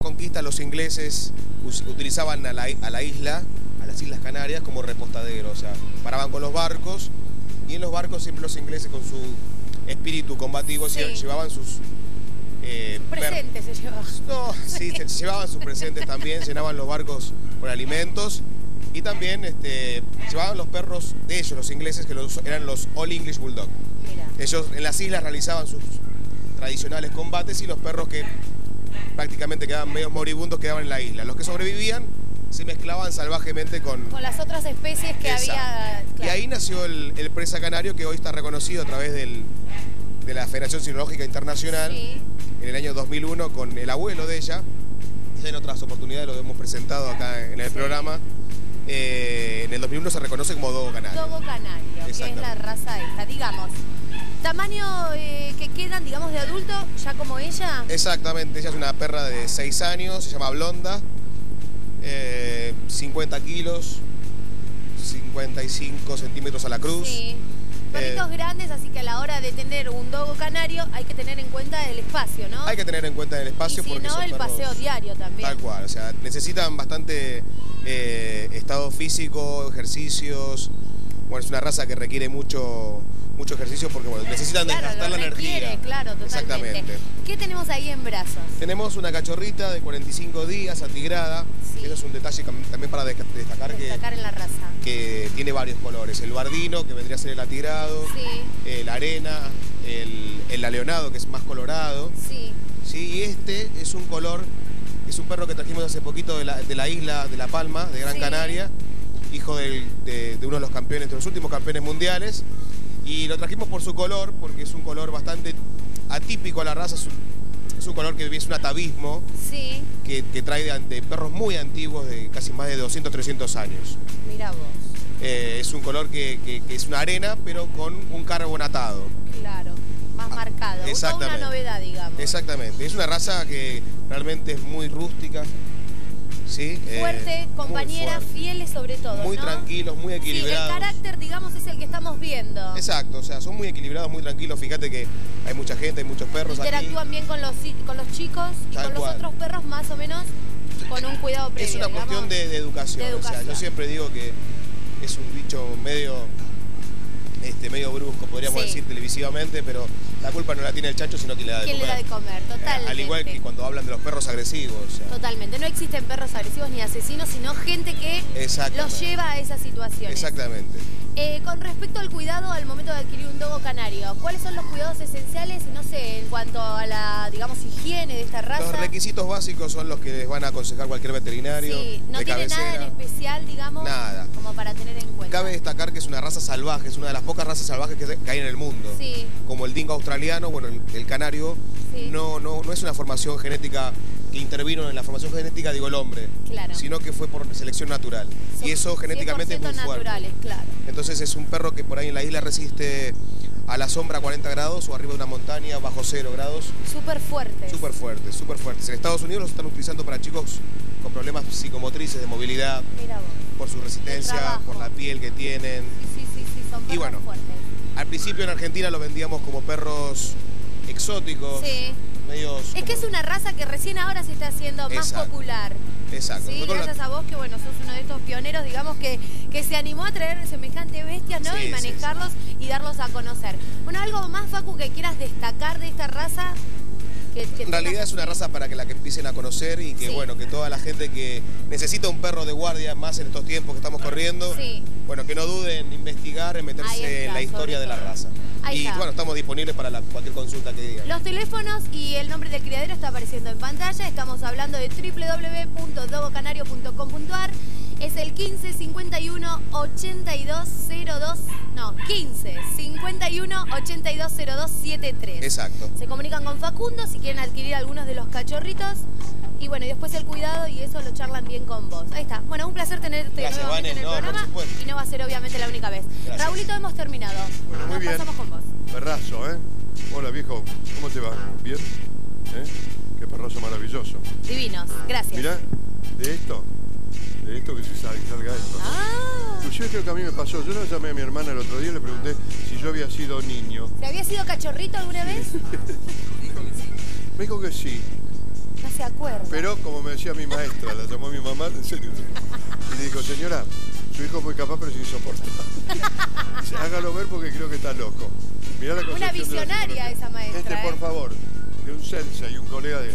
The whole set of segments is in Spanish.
conquista, los ingleses utilizaban a las Islas Canarias como repostadero, o sea, paraban con los barcos y en los barcos siempre los ingleses con su espíritu combativo llevaban sus... presentes se llevaban. No, sí, se llevaban sus presentes también, llenaban los barcos con alimentos y también llevaban los perros de ellos, los ingleses, que eran los All English Bulldog. Mira. Ellos en las islas realizaban sus tradicionales combates y los perros que prácticamente quedaban medio moribundos quedaban en la isla. Los que sobrevivían se mezclaban salvajemente con las otras especies que había. Claro. Y ahí nació el presa canario, que hoy está reconocido a través de la Federación Cinológica Internacional, en el año 2001, con el abuelo de ella. Y en otras oportunidades lo hemos presentado acá en el programa. En el 2001 se reconoce como Dogo Canario. Dogo Canario, que es la raza esta, digamos. ¿Tamaño que quedan, digamos, de adulto, ya como ella? Exactamente, ella es una perra de 6 años, se llama Blonda, 50 kilos, 55 centímetros a la cruz. Sí. Perritos grandes, así que a la hora de tener un Dogo Canario hay que tener en cuenta el espacio, ¿no? Hay que tener en cuenta el espacio, y si porque no, son el perros, paseo diario también. Tal cual, o sea, necesitan bastante estado físico, ejercicios. Bueno, es una raza que requiere mucho ejercicio porque bueno, necesitan desgastar la energía. Claro, totalmente. Exactamente. ¿Qué tenemos ahí en brazos? Tenemos una cachorrita de 45 días, atigrada. Sí. Eso es un detalle también para destacar en la raza. Que tiene varios colores. El bardino, que vendría a ser el atigrado. Sí. La arena, el aleonado, que es más colorado. Sí. Sí, y este es un color, es un perro que trajimos hace poquito de la isla de La Palma, de Gran Canaria, hijo de uno de los campeones, de los últimos campeones mundiales. Y lo trajimos por su color, porque es un color bastante atípico a la raza. Es un color que es un atavismo que trae de perros muy antiguos, de casi más de 200, 300 años. Mirá vos. Es un color que es una arena, pero con un carbonatado. Claro, más marcado. Exactamente. Una novedad, digamos. Exactamente. Es una raza que realmente es muy rústica. ¿Sí? Fuerte, compañera, fieles sobre todo, muy tranquilos, muy equilibrados. Sí, el carácter, digamos, es el que estamos viendo. Exacto, o sea, son muy equilibrados, muy tranquilos. Fíjate que hay mucha gente, hay muchos perros aquí. Interactúan bien con los chicos y con los otros perros más o menos con un cuidado previo. Es una cuestión de educación. O sea, yo siempre digo que es un bicho medio brusco, podríamos decir televisivamente, pero la culpa no la tiene el chancho, sino que le da de comer. ¿Quién le da de comer? Totalmente. Al igual que cuando hablan de los perros agresivos. O sea. Totalmente. No existen perros agresivos ni asesinos, sino gente que los lleva a esas situaciones. Exactamente. Con respecto al cuidado al momento de adquirir un Dogo Canario, ¿cuáles son los cuidados esenciales, no sé, en cuanto a la, digamos, higiene de esta raza? Los requisitos básicos son los que les van a aconsejar cualquier veterinario. Sí, no tiene nada en especial, digamos, como para tener en cuenta. Cabe destacar que es una raza salvaje, es una de las pocas razas salvajes que hay en el mundo. Sí. Como el dingo australiano, bueno, el canario, no es una formación genética que intervino en la formación genética, digo, el hombre, sino que fue por selección natural. Y eso genéticamente es muy fuerte. Claro. Entonces es un perro que por ahí en la isla resiste a la sombra 40 grados o arriba de una montaña bajo 0 grados. Súper fuertes. Súper fuertes, súper fuertes. En Estados Unidos los están utilizando para chicos con problemas psicomotrices, de movilidad, por su resistencia, por la piel que tienen. Sí, son perros fuertes. Al principio en Argentina lo vendíamos como perros exóticos. Sí. Es que es una raza que recién ahora se está haciendo más popular. Exacto. Sí, gracias a vos que bueno, sos uno de estos pioneros, digamos, que se animó a traer semejante bestias, ¿no? Y manejarlos y darlos a conocer. Bueno, algo más, Facu, que quieras destacar de esta raza. En realidad es una raza para que empiecen a conocer y que bueno, que toda la gente que necesita un perro de guardia, más en estos tiempos que estamos corriendo, bueno, que no duden en investigar, en meterse en la historia de la raza. Y bueno, estamos disponibles para cualquier consulta que digan. Los teléfonos y el nombre del criadero está apareciendo en pantalla. Estamos hablando de www.dogocanario.com.ar. Es el 15 51 82 02, no, 15 51 82 02 73. Exacto. Se comunican con Facundo si quieren adquirir algunos de los cachorritos. Y bueno, y después el cuidado y eso lo charlan bien con vos. Ahí está. Bueno, un placer tenerte nuevamente en el programa. Y no va a ser obviamente la única vez. Gracias. Raulito, hemos terminado. Bueno, muy bien. Pasamos con vos. Perrazo, ¿eh? Hola, viejo. ¿Cómo te va? ¿Bien? Qué perrazo maravilloso. Divinos. Gracias. Mirá, de esto que se salga esto. Inclusive creo que a mí me pasó. Yo le llamé a mi hermana el otro día y le pregunté si yo había sido niño. ¿Se había sido cachorrito alguna vez? Me dijo que sí. No se acuerda. Pero como me decía mi maestra, la llamó mi mamá, en serio. Y le dijo, señora, su hijo es muy capaz pero es insoportable. Dice, hágalo ver porque creo que está loco. Mirá la una visionaria esa maestra. Por favor, de un sensei, un colega de él.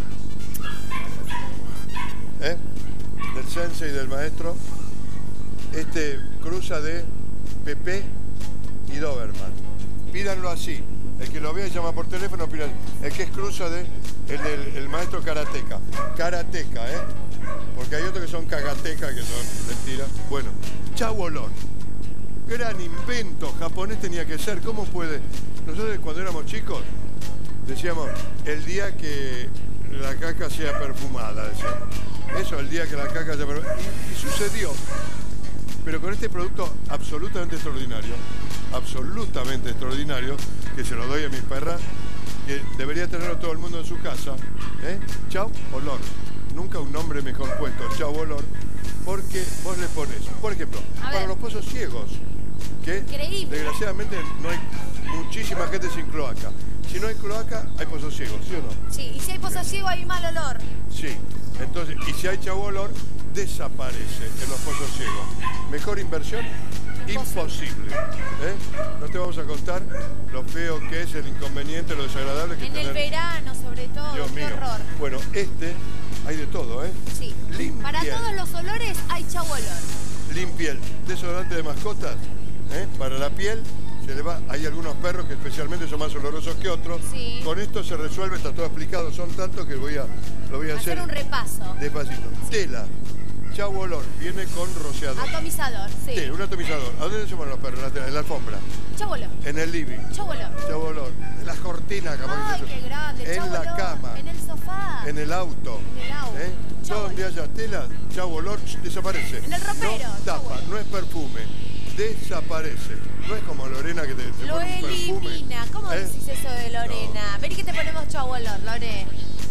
Del sensei y del maestro. Cruza de Pepe y Doberman. Pídanlo así. El que lo vea llama por teléfono, pídan. El que es cruza de el maestro karateca. Karateca, porque hay otros que son kagateca, que son mentiras. Bueno, chau olor. Gran invento, japonés tenía que ser. ¿Cómo puede? Nosotros cuando éramos chicos decíamos, el día que la caca sea perfumada, decíamos. Eso, el día que la caca sea perfumada. Y sucedió. Pero con este producto absolutamente extraordinario, que se lo doy a mis perras, que debería tenerlo todo el mundo en su casa. Chau olor. Nunca un nombre mejor puesto, chau olor, porque vos le pones, por ejemplo, para los pozos ciegos, que increíble. Desgraciadamente no hay muchísima gente sin cloaca. Si no hay cloaca, hay pozos ciegos, ¿sí o no? Sí, y si hay pozos ciegos hay mal olor. Sí, entonces, y si hay chau olor, desaparece en los pozos ciegos. Mejor inversión, imposible. No te vamos a contar lo feo que es, el inconveniente, lo desagradable que en el verano, sobre todo. Dios mío. Horror. Bueno, hay de todo, Sí. Para todos los olores hay chau olor. Limpiel, desodorante de mascotas, para la piel. Se le va, hay algunos perros que especialmente son más olorosos que otros. Sí. Con esto se resuelve, está todo explicado, son tantos que lo voy a hacer un repaso. Despacito. Sí. Tela, chau olor, viene con rociador. Atomizador, sí. Sí, un atomizador. ¿A dónde se ponen los perros? En la alfombra. Chau olor. En el living. Chau olor. Chau olor. En las cortinas, capaz. Ay, qué grande. En la cama. En el sofá. En el auto. En el auto. Todo donde haya tela, chau olor, desaparece. En el ropero. No tapa, no es perfume. Desaparece. No es como Lorena que te lo pone un elimina. perfume. ¿Cómo decís eso de Lorena? Vení que te ponemos chau olor, Lore.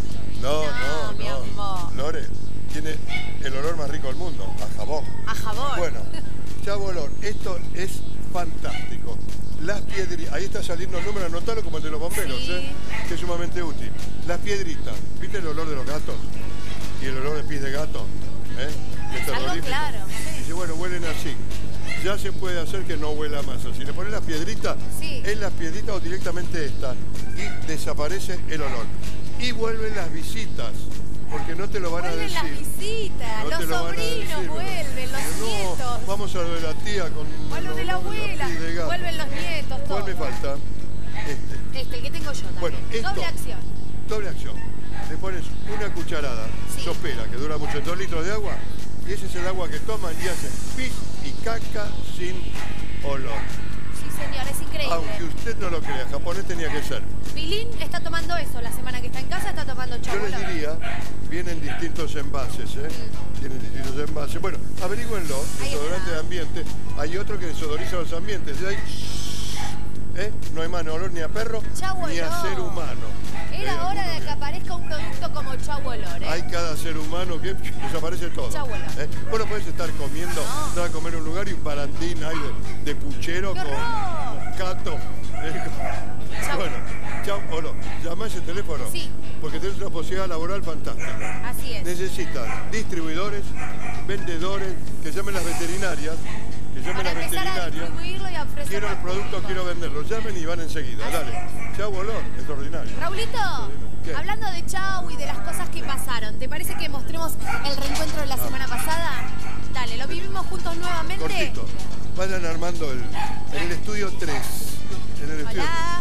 No, mi amor. Lore tiene el olor más rico del mundo, a jabón. A jabón. Bueno, chau olor, esto es fantástico. Las piedritas, ahí está saliendo el número, anotalo como el de los bomberos, sí. Que es sumamente útil. Las piedritas, ¿viste el olor de los gatos? Y el olor de pis de gato, que es algo claro. Y dice, bueno, huelen así. Ya se puede hacer que no huela más así. Le pones las piedritas, en las piedritas o directamente estas, y desaparece el olor. Y vuelven las visitas, porque no te lo van a decir. Vuelven las visitas, los sobrinos vuelven, los nietos. Vamos a lo de la tía con... O a lo de la abuela, vuelven los nietos, todo. ¿Cuál me falta? El que tengo yo también. Bueno, doble acción. Doble acción. Le pones una cucharada sopera, que dura mucho, 2 litros de agua, y ese es el agua que toman y hacen pis y caca sin olor. Sí, señor, es increíble. Aunque usted no lo crea, japonés tenía que ser. Pilín está tomando eso, la semana que está en casa está tomando chau olor. Yo les diría, vienen distintos envases, Tienen distintos envases. Bueno, averígüenlo, desodorante de ambiente. Hay otro que desodoriza los ambientes. De ahí, no hay mano olor ni a perro, ni a ser humano. Era hora de que aparezca un producto como chau olor, Hay cada ser humano que desaparece todo. Chau olor. Vos no podés estar comiendo, estar a comer en un lugar y un barandín ahí de puchero con cato. Bueno, chau olor. Llamá a ese teléfono. Sí. Porque tenés una posibilidad laboral fantástica. Así es. Necesitan distribuidores, vendedores, que llamen las veterinarias. Para empezar a distribuirlo y a ofrecerlo. Quiero el producto, quiero venderlo. Llamen y van enseguida. Dale. Chau olor, extraordinario. Raulito, hablando de chau y de las cosas que pasaron, ¿te parece que mostremos el reencuentro de la semana pasada? Dale, lo vivimos juntos nuevamente. Cortito. Vayan armando en el estudio 3. En el estudio 3.